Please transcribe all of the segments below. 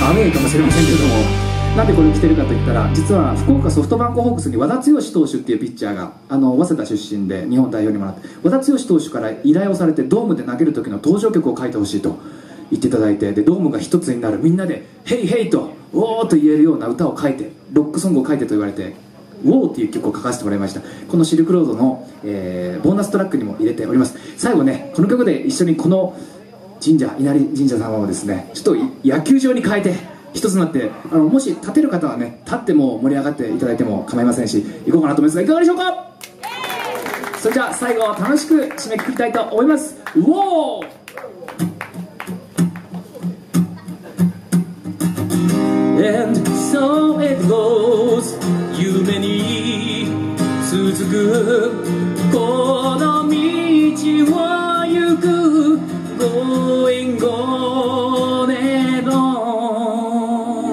アウェーかもしれませんけれども、なんでこれを着てるかといったら、実は福岡ソフトバンクホークスに和田剛投手っていうピッチャーが早稲田出身で日本代表にもらって、和田剛投手から依頼をされてドームで投げる時の登場曲を書いてほしいと言っていただいて、でドームが一つになる、みんなで「ヘイヘイ」と「おー」と言えるような歌を書いて、ロックソングを書いてと言われて「ウォー」っていう曲を書かせてもらいました。このシルクロードの、ボーナストラックにも入れております。最後ね、この曲で一緒にこの神社、稲荷神社様をですね、ちょっと野球場に変えて一つになって、もし立てる方はね、立っても盛り上がっていただいても構いませんし、行こうかなと思いますが、いかがでしょうか。それじゃあ最後楽しく締めくくりたいと思います。ウォー。And so it goes、 夢に続くこの道を行く Going on and on、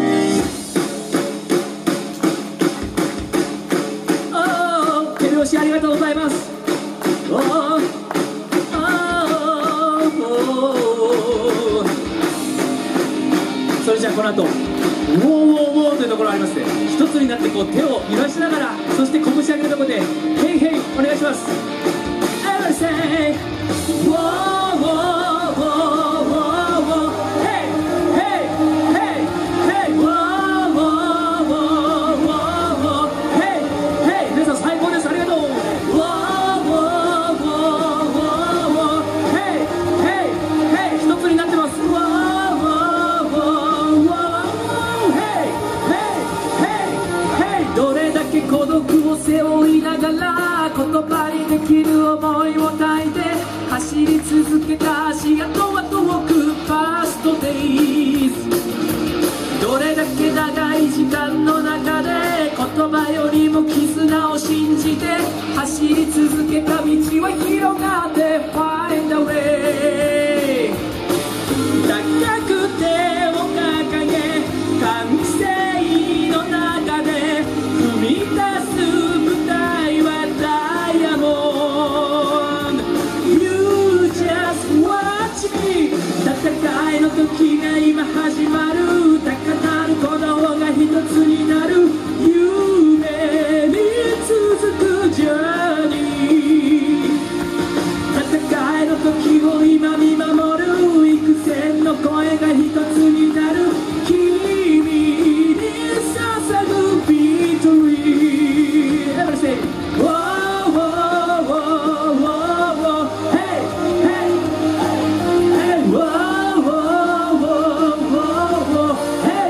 oh、 手拍子ありがとうございます。oh、それじゃあこの後ウォーウォーウォーというところありますね。一つになってこう手を揺らしながら、そして拳上げるところでヘイヘイお願いします。 Ever say whoa whoa whoa whoa whoa hey hey hey hey whoa whoa whoa whoa hey hey、 皆さん最高です。ありがとう。 Whoa whoa whoa whoa hey hey hey、 一つになってます。 Whoa whoa whoa whoa hey hey hey、 どれだけ孤独を背負いながら言葉にできる思いを抱いて走り続けた足跡は遠くパストデイズ、どれだけ長い時間の中で言葉よりも絆を信じて走り続けた道は広がって Find a way、 高く手を掲げ歓声の中で踏み出す舞台はダイヤモンド、 You just watch me、 戦いの時が今始まる、高鳴る鼓動が一つになる、夢に続くジャーニー、戦いの時を今見守る、幾千の声が一つになる、君に捧ぐビトリー。 Everybody say whoa whoa whoa whoa hey hey hey whoa whoa whoa hey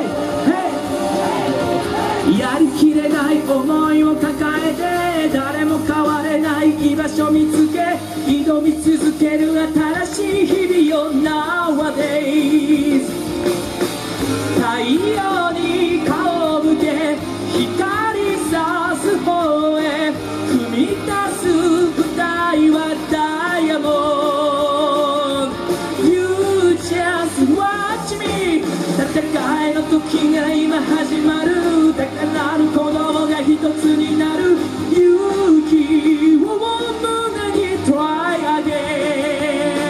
hey、 やりきれない思いを抱えて誰も変われない居場所見つけ挑み続ける新しい日々よ Nowadays、 太陽に顔を向け光さす方へ踏み出す舞台はダイヤモンド、 You just watch me、 戦いの時が今始まる、高鳴る鼓動が一つになる、勇気を胸に Try again、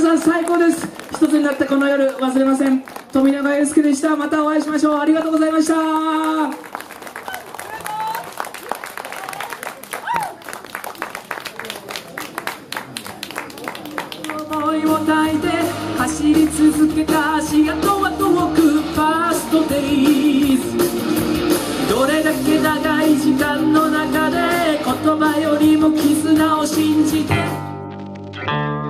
さん最高です。一つになったこの夜忘れません。富永英介でした。またお会いしましょう。ありがとうございました。思いを焚いて走り続けた足跡は遠くファーストデイズ。どれだけ長い時間の中で言葉よりも絆を信じて